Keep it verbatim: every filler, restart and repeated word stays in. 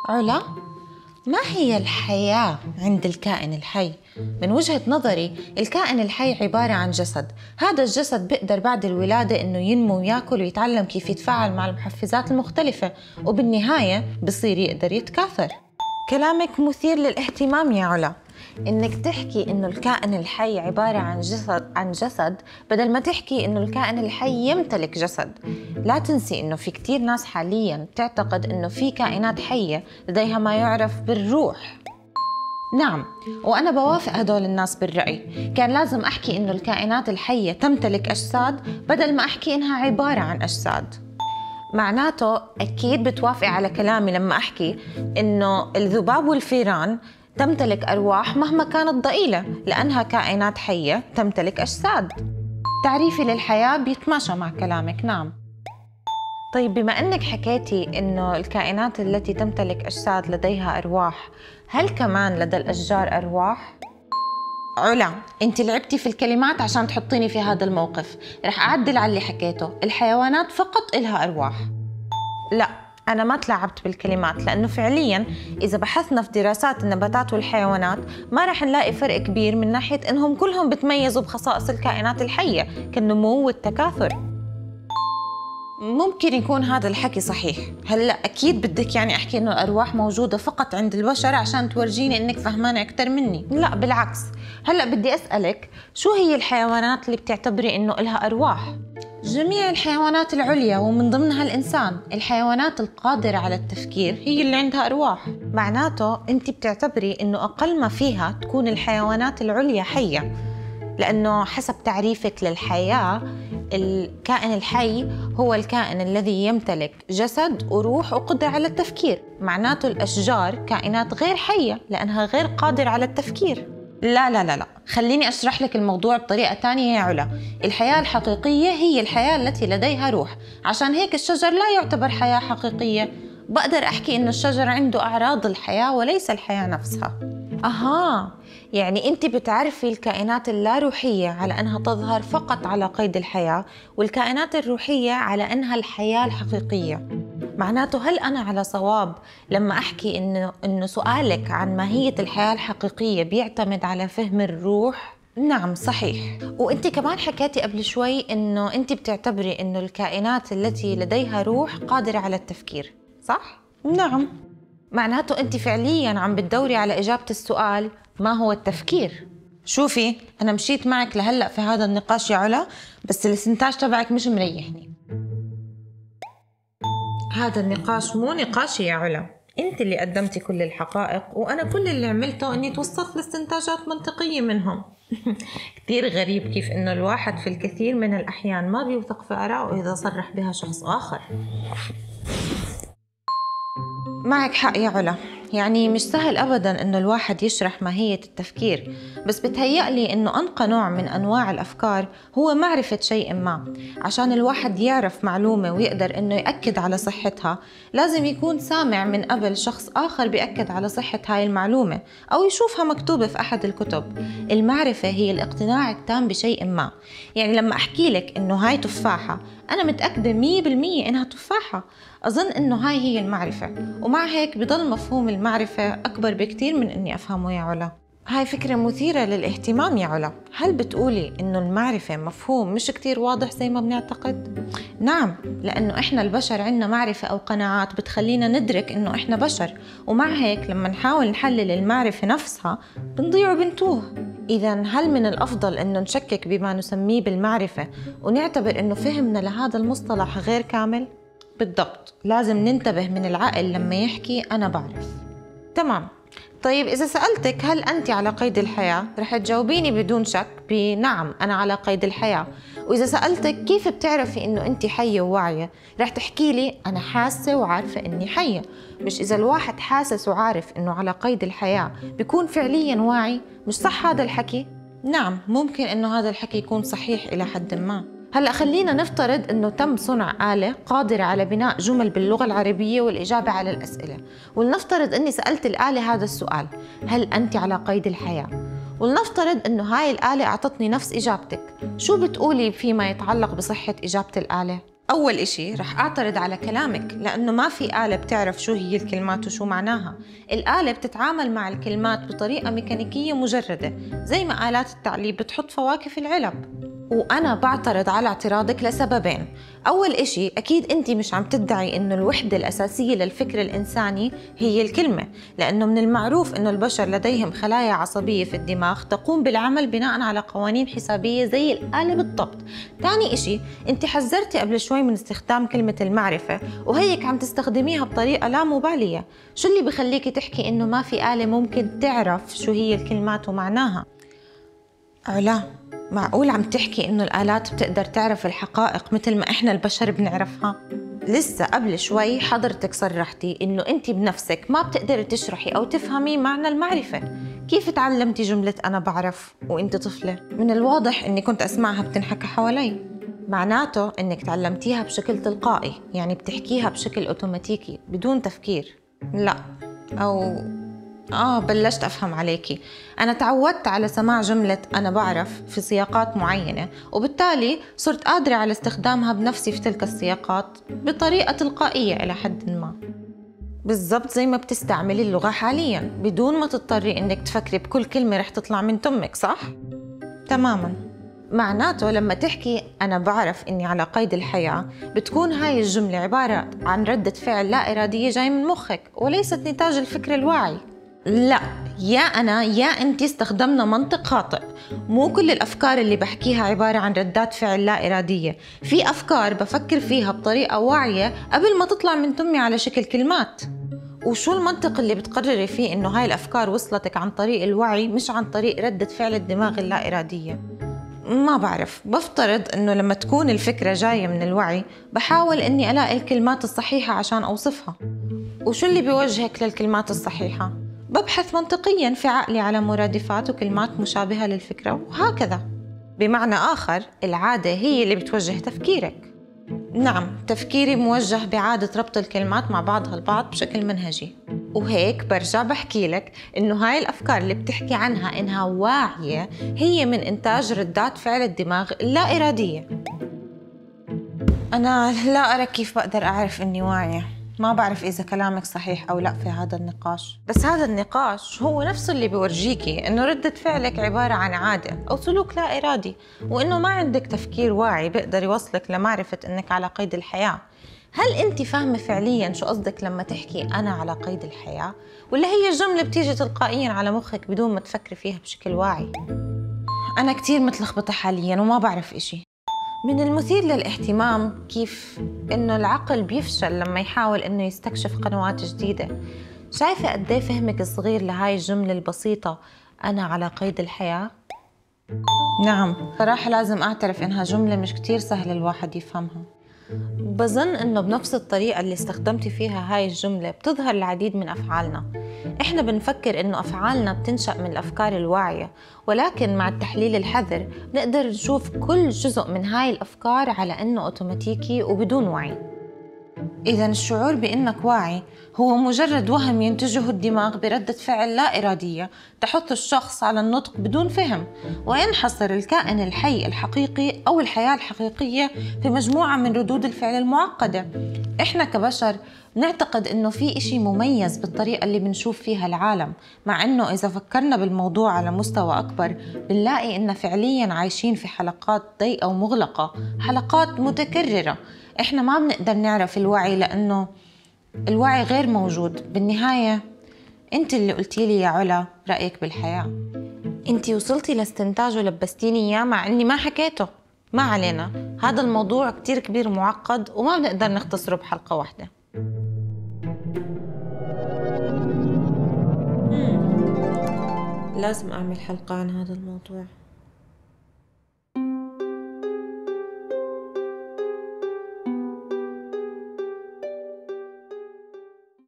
علا، ما هي الحياة عند الكائن الحي؟ من وجهة نظري الكائن الحي عبارة عن جسد. هذا الجسد بيقدر بعد الولادة إنه ينمو وياكل ويتعلم كيف يتفاعل مع المحفزات المختلفة، وبالنهاية بصير يقدر يتكاثر. كلامك مثير للاهتمام يا علا، إنك تحكي إنه الكائن الحي عبارة عن جسد عن جسد بدل ما تحكي إنه الكائن الحي يمتلك جسد. لا تنسي إنه في كتير ناس حالياً تعتقد إنه في كائنات حية لديها ما يعرف بالروح. نعم، وأنا بوافق هدول الناس بالرأي. كان لازم أحكي إنه الكائنات الحية تمتلك أجساد بدل ما أحكي إنها عبارة عن أجساد. معناته أكيد بتوافقي على كلامي لما أحكي إنه الذباب والفيران تمتلك أرواح مهما كانت ضئيلة، لأنها كائنات حية تمتلك أجساد. تعريفي للحياة بيتماشى مع كلامك. نعم. طيب، بما أنك حكيتي إنه الكائنات التي تمتلك أجساد لديها أرواح، هل كمان لدى الأشجار أرواح؟ علا، انت لعبتي في الكلمات عشان تحطيني في هذا الموقف. رح أعدل على اللي حكيته. الحيوانات فقط إلها أرواح. لا، أنا ما تلاعبت بالكلمات، لأنه فعلياً إذا بحثنا في دراسات النباتات والحيوانات ما رح نلاقي فرق كبير من ناحية إنهم كلهم بتميزوا بخصائص الكائنات الحية كالنمو والتكاثر. ممكن يكون هذا الحكي صحيح. هلأ أكيد بدك يعني أحكي إنه الأرواح موجودة فقط عند البشر عشان تورجيني إنك فهمانة أكتر مني. لا بالعكس. هلأ بدي أسألك، شو هي الحيوانات اللي بتعتبري إنه إلها أرواح؟ جميع الحيوانات العليا ومن ضمنها الإنسان. الحيوانات القادرة على التفكير هي اللي عندها أرواح. معناته أنت بتعتبري إنه أقل ما فيها تكون الحيوانات العليا حية، لأنه حسب تعريفك للحياة الكائن الحي هو الكائن الذي يمتلك جسد وروح وقدرة على التفكير. معناته الأشجار كائنات غير حية لأنها غير قادرة على التفكير. لا لا لا لا، خليني أشرح لك الموضوع بطريقة تانية يا علا. الحياة الحقيقية هي الحياة التي لديها روح، عشان هيك الشجر لا يعتبر حياة حقيقية. بقدر أحكي إنه الشجر عنده أعراض الحياة وليس الحياة نفسها. أها، يعني أنت بتعرفي الكائنات اللاروحية على أنها تظهر فقط على قيد الحياة، والكائنات الروحية على أنها الحياة الحقيقية. معناته هل أنا على صواب لما أحكي إنه إنه سؤالك عن ماهية الحياة الحقيقية بيعتمد على فهم الروح؟ نعم صحيح. وأنت كمان حكيتي قبل شوي إنه أنت بتعتبري إنه الكائنات التي لديها روح قادرة على التفكير، صح؟ نعم. معناته أنت فعلياً عم بتدوري على إجابة السؤال ما هو التفكير. شوفي، أنا مشيت معك لهلأ في هذا النقاش يا علا، بس الاستنتاج تبعك مش مريحني. هذا النقاش مو نقاشي يا علا. أنت اللي قدمتي كل الحقائق، وأنا كل اللي عملته أني توصلت لاستنتاجات منطقية منهم. كتير غريب كيف إنه الواحد في الكثير من الأحيان ما بيوثق في آرائه إذا صرح بها شخص آخر. معك حق يا علا، يعني مش سهل أبداً إنه الواحد يشرح ماهية التفكير، بس بتهيألي إنه أنقى نوع من أنواع الأفكار هو معرفة شيء ما. عشان الواحد يعرف معلومة ويقدر إنه يأكد على صحتها لازم يكون سامع من قبل شخص آخر بيأكد على صحة هاي المعلومة، أو يشوفها مكتوبة في أحد الكتب. المعرفة هي الاقتناع التام بشيء ما. يعني لما أحكي لك إنه هاي تفاحة، أنا متأكدة مية بالمية إنها تفاحة. أظن إنه هاي هي المعرفة، ومع هيك بضل مفهوم المعرفة أكبر بكتير من إني أفهمه يا علا. هاي فكرة مثيرة للاهتمام يا علا. هل بتقولي إنه المعرفة مفهوم مش كتير واضح زي ما بنعتقد؟ نعم، لأنه إحنا البشر عنا معرفة أو قناعات بتخلينا ندرك إنه إحنا بشر، ومع هيك لما نحاول نحلل المعرفة نفسها بنضيع وبنتوه. إذا هل من الأفضل إنه نشكك بما نسميه بالمعرفة ونعتبر إنه فهمنا لهذا المصطلح غير كامل؟ بالضبط، لازم ننتبه من العقل لما يحكي أنا بعرف. تمام. طيب إذا سألتك هل أنت على قيد الحياة، رح تجاوبيني بدون شك بنعم أنا على قيد الحياة. وإذا سألتك كيف بتعرفي إنه أنت حية وواعية، رح تحكي لي أنا حاسة وعارفة إني حية. مش إذا الواحد حاسس وعارف إنه على قيد الحياة بيكون فعلياً واعي؟ مش صح هذا الحكي؟ نعم، ممكن إنه هذا الحكي يكون صحيح إلى حد ما. هلأ خلينا نفترض إنه تم صنع آلة قادرة على بناء جمل باللغة العربية والإجابة على الأسئلة، ولنفترض إني سألت الآلة هذا السؤال: هل أنت على قيد الحياة؟ ولنفترض إنه هاي الآلة أعطتني نفس إجابتك. شو بتقولي فيما يتعلق بصحة إجابة الآلة؟ أول إشي رح أعترض على كلامك، لأنه ما في آلة بتعرف شو هي الكلمات وشو معناها. الآلة بتتعامل مع الكلمات بطريقة ميكانيكية مجردة، زي ما آلات التعليب بتحط فواكه في العلب. وأنا بعترض على اعتراضك لسببين. أول إشي، أكيد أنت مش عم تدعي إنه الوحدة الأساسية للفكر الإنساني هي الكلمة، لأنه من المعروف إنه البشر لديهم خلايا عصبية في الدماغ تقوم بالعمل بناء على قوانين حسابية زي الآلة بالضبط. تاني إشي، أنت حذرتي قبل شوي من استخدام كلمة المعرفة، وهيك عم تستخدميها بطريقة لا مبالية. شو اللي بخليكي تحكي إنه ما في آلة ممكن تعرف شو هي الكلمات ومعناها؟ علا، معقول عم تحكي إنه الآلات بتقدر تعرف الحقائق مثل ما إحنا البشر بنعرفها؟ لسه قبل شوي حضرتك صرحتي إنه أنت بنفسك ما بتقدري تشرحي أو تفهمي معنى المعرفة. كيف تعلمتي جملة أنا بعرف وأنت طفلة؟ من الواضح إني كنت أسمعها بتنحكى حوالي. معناته إنك تعلمتيها بشكل تلقائي، يعني بتحكيها بشكل أوتوماتيكي بدون تفكير. لا، أو آه بلشت أفهم عليكي. أنا تعودت على سماع جملة أنا بعرف في سياقات معينة، وبالتالي صرت قادرة على استخدامها بنفسي في تلك السياقات بطريقة تلقائية إلى حد ما، بالضبط زي ما بتستعملي اللغة حالياً بدون ما تضطري إنك تفكري بكل كلمة رح تطلع من تمك، صح؟ تماماً. معناته لما تحكي أنا بعرف إني على قيد الحياة، بتكون هاي الجملة عبارة عن ردة فعل لا إرادية جاي من مخك وليست نتاج الفكر الواعي. لا، يا أنا يا أنتي استخدمنا منطق خاطئ. مو كل الأفكار اللي بحكيها عبارة عن ردات فعل لا إرادية. في أفكار بفكر فيها بطريقة واعية قبل ما تطلع من تمي على شكل كلمات. وشو المنطق اللي بتقرري فيه إنه هاي الأفكار وصلتك عن طريق الوعي مش عن طريق ردة فعل الدماغ اللا إرادية؟ ما بعرف، بفترض إنه لما تكون الفكرة جاية من الوعي بحاول إني ألاقي الكلمات الصحيحة عشان أوصفها. وشو اللي بيوجهك للكلمات الصحيحة؟ ببحث منطقياً في عقلي على مرادفات وكلمات مشابهة للفكرة، وهكذا. بمعنى آخر، العادة هي اللي بتوجه تفكيرك. نعم، تفكيري موجه بعادة ربط الكلمات مع بعضها البعض بشكل منهجي. وهيك برجع بحكي لك إنه هاي الأفكار اللي بتحكي عنها إنها واعية هي من إنتاج ردات فعل الدماغ اللا إرادية. أنا لا أرى كيف بقدر أعرف إني واعية. ما بعرف إذا كلامك صحيح أو لا في هذا النقاش، بس هذا النقاش هو نفسه اللي بيورجيكي إنه ردة فعلك عبارة عن عادة أو سلوك لا إرادي، وإنه ما عندك تفكير واعي بيقدر يوصلك لمعرفة إنك على قيد الحياة. هل أنت فاهمة فعلياً شو قصدك لما تحكي أنا على قيد الحياة؟ ولا هي الجملة بتيجي تلقائياً على مخك بدون ما تفكري فيها بشكل واعي؟ أنا كتير متلخبطة حالياً وما بعرف إشي. من المثير للاهتمام كيف إنه العقل بيفشل لما يحاول إنه يستكشف قنوات جديدة. شايفة قد إيه فهمك الصغير لهاي الجملة البسيطة أنا على قيد الحياة؟ نعم، صراحة لازم أعترف إنها جملة مش كتير سهل الواحد يفهمها. بظن إنه بنفس الطريقة اللي استخدمتي فيها هاي الجملة بتظهر العديد من أفعالنا. إحنا بنفكر إنه أفعالنا بتنشأ من الأفكار الواعية، ولكن مع التحليل الحذر نقدر نشوف كل جزء من هاي الأفكار على إنه أوتوماتيكي وبدون وعي. إذن الشعور بإنك واعي هو مجرد وهم ينتجه الدماغ بردة فعل لا إرادية تحث الشخص على النطق بدون فهم، وينحصر الكائن الحي الحقيقي أو الحياة الحقيقية في مجموعة من ردود الفعل المعقدة. إحنا كبشر نعتقد إنه في إشي مميز بالطريقة اللي بنشوف فيها العالم، مع إنه إذا فكرنا بالموضوع على مستوى أكبر بنلاقي إننا فعلياً عايشين في حلقات ضيقة ومغلقة، حلقات متكررة. إحنا ما بنقدر نعرف الوعي لأنه الوعي غير موجود. بالنهاية أنت اللي قلتي لي يا علا رأيك بالحياة، أنت وصلتي لاستنتاج ولبستيني إياه مع إني ما حكيته. ما علينا، هذا الموضوع كتير كبير ومعقد وما بنقدر نختصره بحلقة واحدة. لازم أعمل حلقة عن هذا الموضوع.